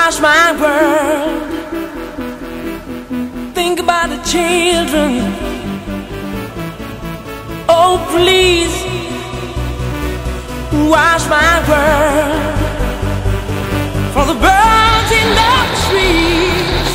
Wash my world. Think about the children. Oh please, wash my world. For the birds in the trees.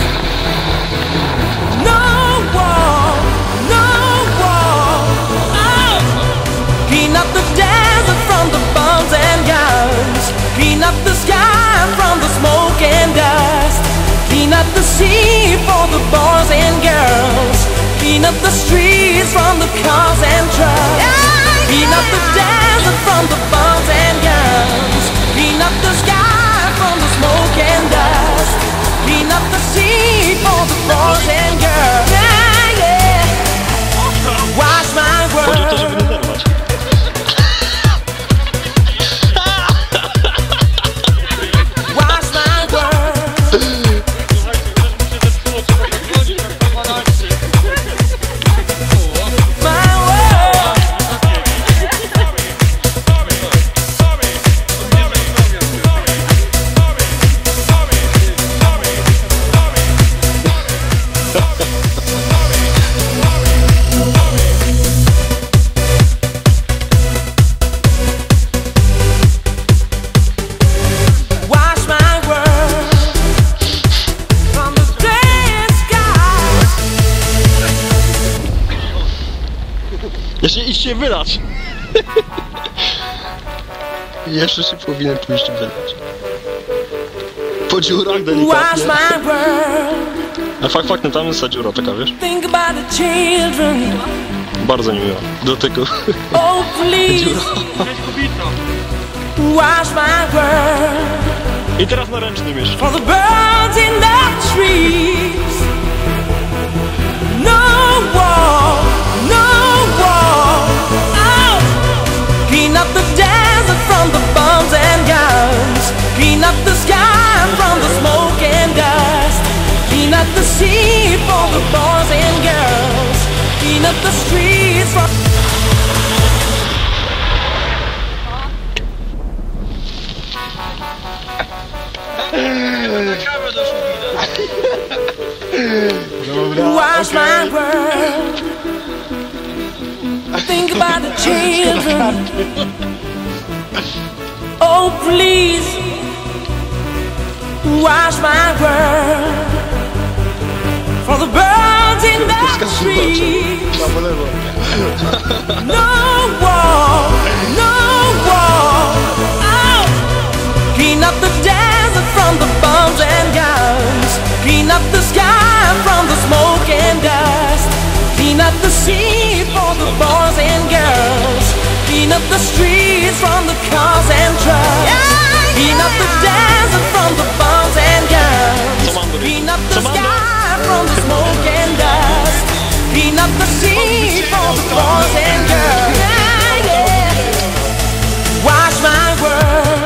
No war, no war. Oh. Clean up the desert from the bombs and guns. Clean up the sky from the smoke and dust. Clean up the sea for the boys and girls. Clean up the streets from the cars and trucks. Clean up the desert from the bombs and guns. Clean up the sky from the smoke and dust. Clean up the sea for the boys and girls. Yeah, yeah. Wash my world. Jeszcze iść się wylać. Jeszcze się powinien pójść wylać. Po dziurach delikatnie. A faktem tam jest ta dziura taka, wiesz? Bardzo niemiła. Do tego. Oh please. I teraz na ręcznym jeszcze. For the birds in the trees. No war, no war. Oh. Clean up the desert from the bombs and guns. Clean up the sky from the smoke and dust. Clean up the sea for the boys and girls. Clean up the streets from... Wash my world. Think about the children. Oh please, wash my world. For the birds in the trees. No war, no war. Oh. Clean up the desert from the bombs and guns. Clean up the sky from the smoke and dust. Clean up the sea for the boys and girls. Clean up the streets from the cars and trucks. Clean up the desert from the bombs and guns. Clean up the sky from the smoke and dust. Clean up the sea for the boys and girls. Yeah, yeah. Wash my world.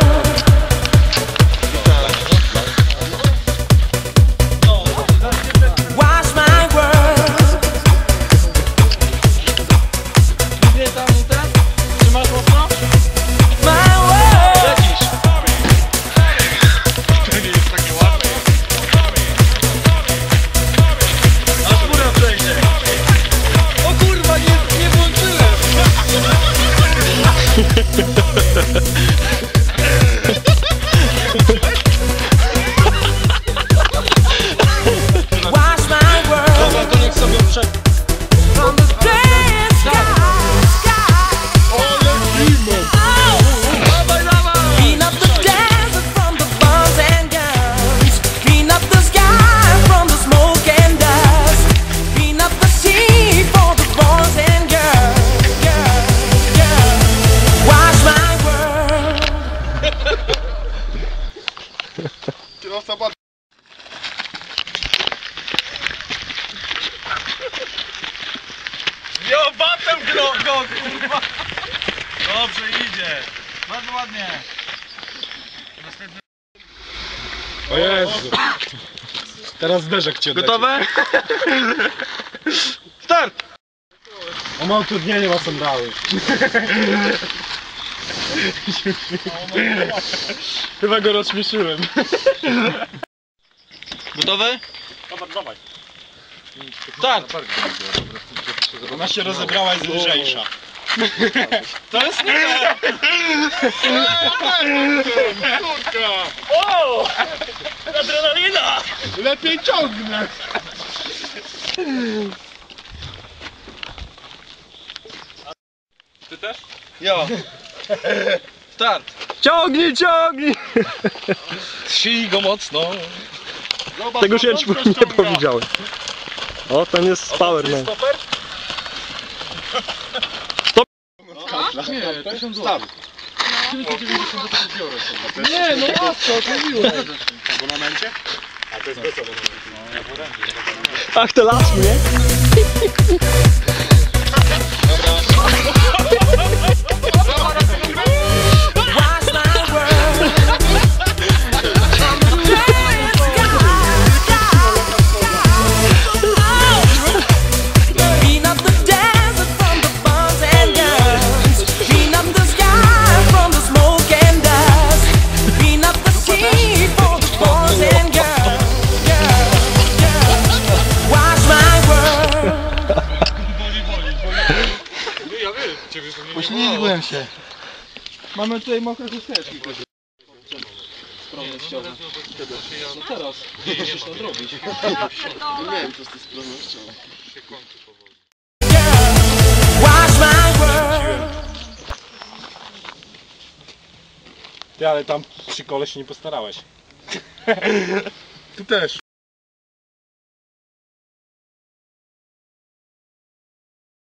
Jo, batem go, kurwa! Dobrze idzie! Bardzo ładnie! Następny... O Jezu! Teraz zderzek cię odleci. Gotowe? Start! O, ma utrudnienie, ma sandały. Chyba go rozśmieszyłem. Gotowy? Dawaj. Start! Ona się rozebrała, jest lżejsza. To jest nie. O! Adrenalina! Lepiej ciągnę! Ty też? Jo. Start! Ciągnij, ciągnij! Trzyj go mocno. Zobacz, Tego się nie powiedziałem. O, ten jest z Powerman. Stop! Nie, 1000 zł. 990 to biorę sobie. Nie, no łatwo, to miło. W abonamencie? A to jest bez abonamentu. Ach, te lasy, nie? Watch my world from the day clean up the desert from the bombs and guns. Clean up the sky from the smoke and dust. Clean up the sea for the boys and girls. Watch my world. Ja wiem, ciebie to nie Poślizgłem się. Mamy tutaj mokre chusteczki. sprawnościowe. No teraz musisz to zrobić. Nie wiem, co z tej sprawnością. Się kończy powoli. Watch my world. Ty, ale tam przy kole się nie postarałeś. Tu też.